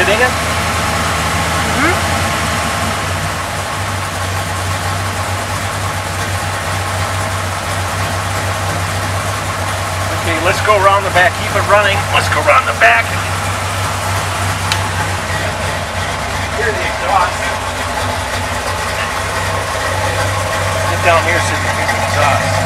it, Inga? Okay, let's go around the back. Keep it running. Let's go around the back. Here's the exhaust. Get down here so you can hear the exhaust.